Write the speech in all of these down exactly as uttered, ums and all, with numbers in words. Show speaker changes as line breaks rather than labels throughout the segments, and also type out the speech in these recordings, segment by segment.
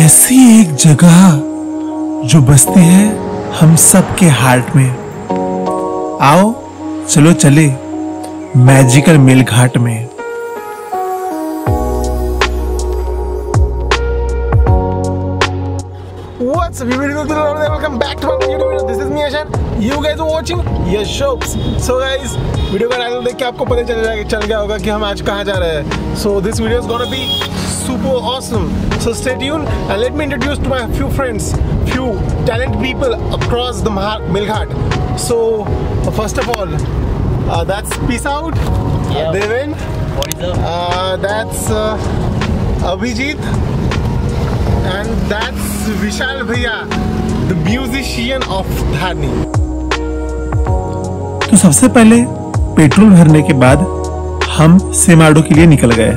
ऐसी एक जगह जो बसती है हम सब के हार्ट में। आओ चलो चले मैजिकल मेलघाट में।
What's up, everybody? Welcome back to my YouTube video. This is me Ashan. You guys are watching Yash Shops. So guys, video का टाइटल देख के आपको पता चल जाएगा चल गया होगा कि हम आज कहाँ जा रहे हैं. So this video is gonna be super awesome. So stay tuned and let me introduce to my few friends, few talented people across the Melghat. So first of all, uh, that's Peace Out.
Yeah.
Devin.
What is up?
Uh, that's uh, Abhijit. And that's Vishal Bhaiya, the musician of Dhani.
तो सबसे पहले petrol भरने के बाद हम सेमाडो के लिए निकल गए.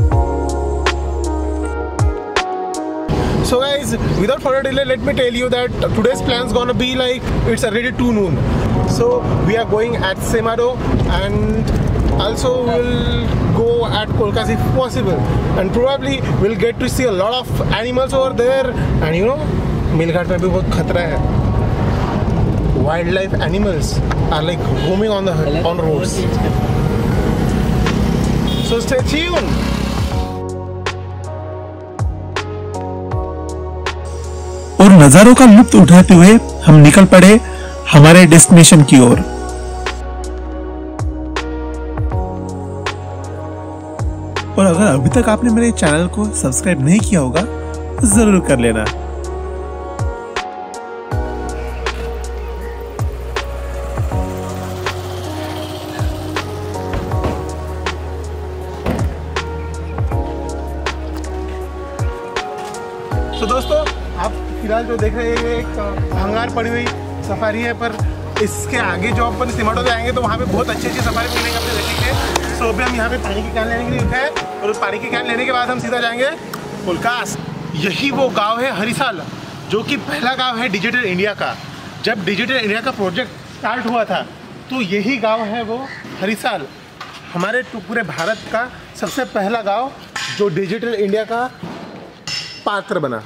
So guys, without further delay, let me tell you that today's plan is gonna be like it's already two noon. So we are going at Seemado and also we'll go at Kolkas if possible, and probably we'll get to see a lot of animals over there. And you know, Melghat में भी बहुत खतरा है. Wildlife animals are like roaming on the on roads. So stay tuned.
और नजारों का लुत्फ उठाते हुए हम निकल पड़े हमारे डेस्टिनेशन की ओर. और अगर अभी तक आपने मेरे चैनल को सब्सक्राइब नहीं किया होगा तो जरूर कर लेना.
तो दोस्तों, आप फिलहाल जो देख रहे हैं ये एक भंगार पड़ी हुई सफारी है, पर इसके आगे जो अपन सेमाडो जाएंगे तो वहाँ पे बहुत अच्छी अच्छी सफारी मिलेंगे अपने देखेंगे. सो अभी हम यहाँ पे पानी की कैन लेने के लिए रुके हैं और उस पानी की कैन लेने के बाद हम सीधा जाएंगे कोलकास. यही वो गांव है हरिसाल, जो कि पहला गांव है डिजिटल इंडिया का. जब डिजिटल इंडिया का प्रोजेक्ट स्टार्ट हुआ था तो यही गाँव है वो हरिसाल, हमारे पूरे भारत का सबसे पहला गाँव जो डिजिटल इंडिया का पात्र बना.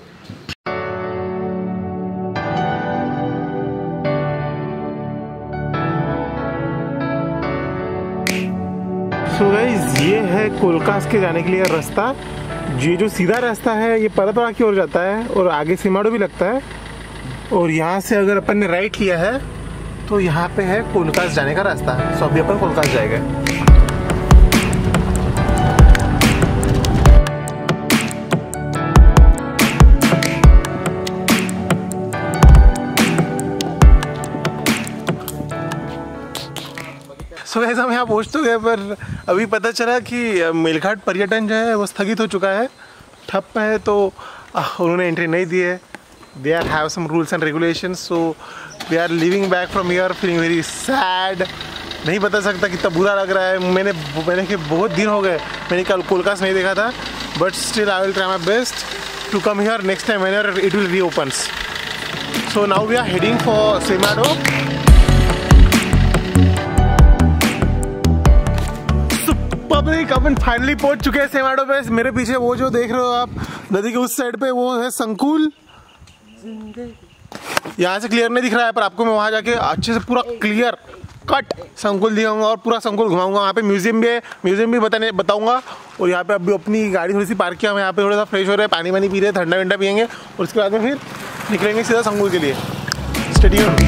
सो गाइस, ये है कोलकास के जाने के लिए रास्ता. ये जो सीधा रास्ता है ये परतवाड़ा की ओर जाता है और आगे सेमाडो भी लगता है. और यहाँ से अगर अपन ने राइट लिया है तो यहाँ पे है कोलकास जाने का रास्ता. सो अभी अपन कोलकास जाएंगे. सो so, हम यहाँ पहुँच तो गए, पर अभी पता चला कि मेलघाट पर्यटन जो है वो स्थगित हो चुका है, ठप है. तो उन्होंने एंट्री नहीं दी है. They are have some rules and regulations. So we are living back from here feeling very sad. नहीं बता सकता कितना बुरा लग रहा है. मैंने मैंने कि बहुत दिन हो गए मैंने कल कोलकास नहीं देखा था, but still I will try my best to come here next time whenever it will reopens. So now we are heading for सेमाडो. पब्लिक अपन फाइनली पहुंच चुके हैं सेमाडो पे. मेरे पीछे वो जो देख रहे हो आप नदी के उस साइड पे, वो है संकुल. यहाँ से क्लियर नहीं दिख रहा है, पर आपको मैं वहाँ जाके अच्छे से पूरा क्लियर कट संकुल दिखाऊंगा और पूरा संकुल घुमाऊंगा. वहाँ पे म्यूजियम भी है, म्यूजियम भी बताने बताऊंगा. और यहाँ पे अभी अपनी गाड़ी थोड़ी सी पार्क किया, हम यहाँ पे थोड़ा सा फ्रेश हो रहे हैं, पानी वानी पी रहे हैं, ठंडा वंडा पियेंगे और उसके बाद में फिर निकलेंगे सीधा संकुल के लिए. Stay tuned.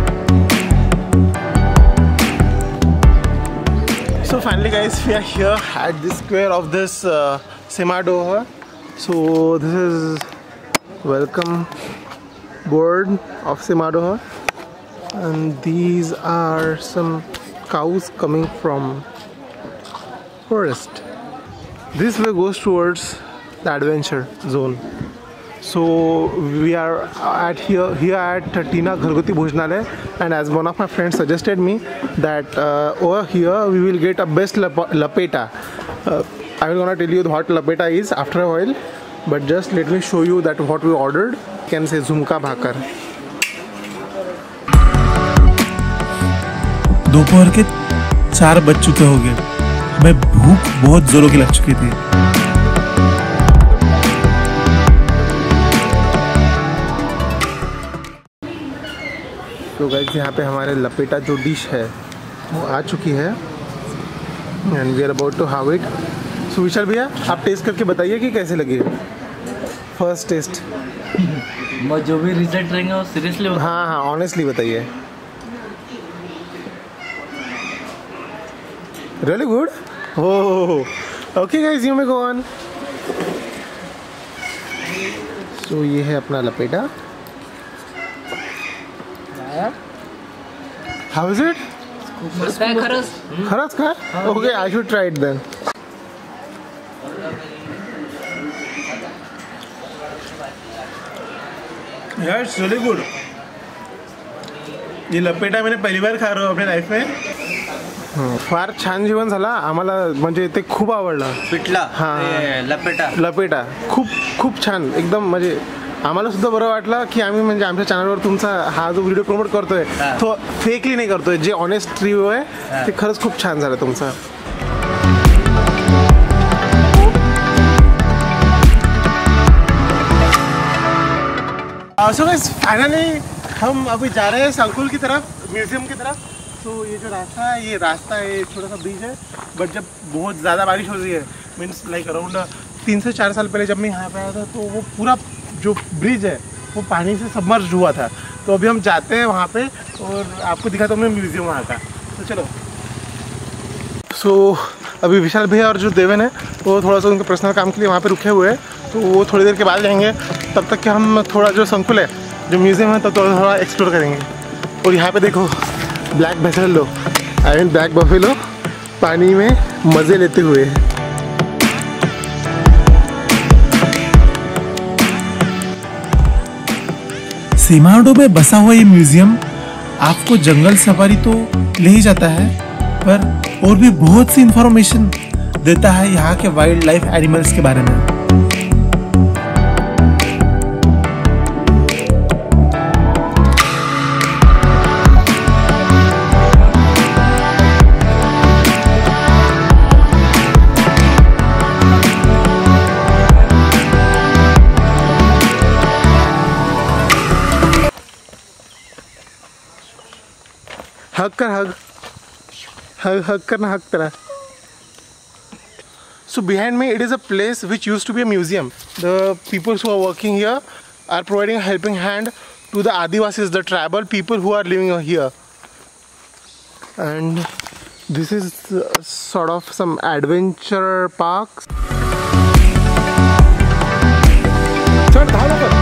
So finally guys, we are here at the square of this uh, Seemado. So this is welcome board of Seemado, and these are some cows coming from forest. This way goes towards the adventure zone. So we are at here here at Tina Ghargoti Bhojanalaya, and as one of my friends suggested me that uh, over here we will get a best lapeta. Uh, I will gonna tell you what lapeta is after a while, but just let me show you that what we ordered. You can say झुमका भाकर.
दोपहर के चार बज चुके होंगे. हमें भूख बहुत जोरों की लग चुकी थी.
तो गाइस यहाँ पे हमारे लपेटा जो डिश है वो आ चुकी है and we are about to have it. So Vishal भैया आप टेस्ट करके बताइए कि कैसे लगी फर्स्ट टेस्ट।
जो भी रिजल्ट रहेंगे वो सीरियसली
हाँ हाँ ऑनेस्टली बताइए। Really good. Oh okay guys you may go on. So ये है अपना लपेटा। How is it?
खरंच
खरंच का? Okay I should try it then. यार इट्स रियली गुड। ये लपेटा मैंने पहिली बार खा रहा हूँ अपने लाईफ में। फार छान जेवण झाला आम्हाला, म्हणजे ते खूप आवडलं
पिठला
हां
लपेटा
लपेटा खूप खूप छान एकदम, म्हणजे आम्हाला सुद्धा बरं वाटलं की आम्ही म्हणजे आमच्या चॅनलवर तुमचा हा जो व्हिडिओ प्रमोट करतोय तो फेकली नाही करतोय, जे ऑनेस्ट रिव्ह्यू आहे ते खरंच खूप छान झालं तुमचं। सो गाइस फाइनली हम अभी जा रहे हैं संकुल की तरफ, म्यूजियम की तरफ। तो ये जो रास्ता है ये रास्ता है छोटा सा ब्रिज है, बट जब बहुत ज़्यादा बारिश हो रही है मीन्स लाइक अराउंड तीन से चार साल पहले जब मैं यहाँ पे आया था तो वो पूरा जो ब्रिज है वो पानी से सबमर्ज हुआ था। तो अभी हम जाते हैं वहाँ पे और आपको दिखाता हूँ मैं म्यूजियम वहाँ का। तो चलो। सो so, अभी विशाल भैया और जो देवन है वो थोड़ा सा उनके पर्सनल काम के लिए वहाँ पे रुके हुए हैं, तो वो थोड़ी देर के बाद जाएंगे। तब तक कि हम थोड़ा जो संकुल है जो म्यूजियम है तब थोड़ा थोड़ा एक्सप्लोर करेंगे। और यहाँ पे देखो black buffalo, I mean black buffalo पानी में मज़े लेते हुए।
सीमाड़ो में बसा हुआ ये म्यूजियम आपको जंगल सफारी तो ले ही जाता है, पर और भी बहुत सी इंफॉर्मेशन देता है यहाँ के वाइल्ड लाइफ एनिमल्स के बारे में।
हग कर हग हग हग करना हग तरह। So behind me it is a place which used to be a museum. The people who are working here are providing a helping hand to the Adivasis, the tribal people who are living here. And this is uh, sort of some adventure parks. चल धाव लवकर।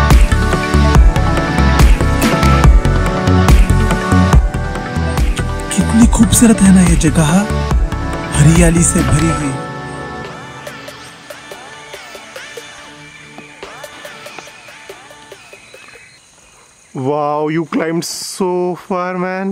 कितनी खूबसूरत है ना ये जगह, हरियाली से भरी हुई।
Wow, you climbed so far, man.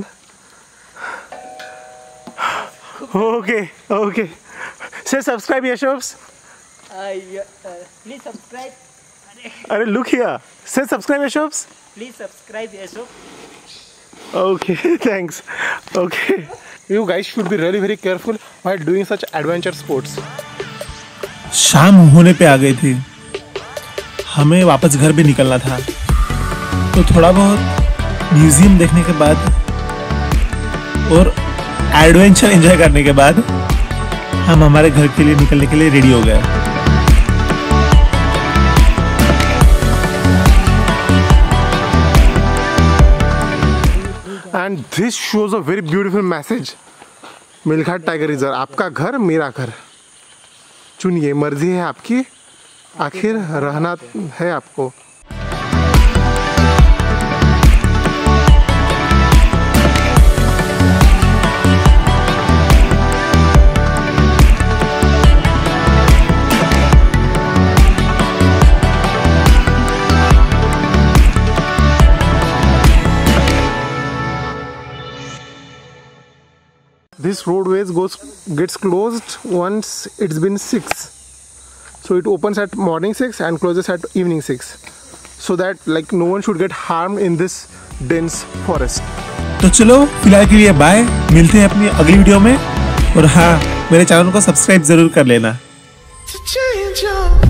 Okay, okay. Say subscribe, Yashobs.
Uh, yeah, uh, please subscribe.
Arey, look here. Say subscribe, Yashobs.
Please subscribe, Yashov.
Okay, thanks. Okay. You guys should be really very careful while doing such adventure sports.
शाम होने पे आ गई थी, हमें वापस घर भी निकलना था। तो थोड़ा बहुत म्यूजियम देखने के बाद और एडवेंचर एंजॉय करने के बाद हम हमारे घर के लिए निकलने के लिए रेडी हो गए।
And this shows a very beautiful message. Melghat tiger reserve, आपका घर मेरा घर। चुनिए, मर्जी है आपकी, आखिर रहना है आपको। This roadways goes gets closed once it's been six, so it opens at morning six and closes at evening six, so that like no one should get harmed in this dense forest.
तो चलो फिलहाल के लिए bye, मिलते हैं अपनी अगली video में। और हाँ, मेरे चैनल को सब्सक्राइब जरूर कर लेना।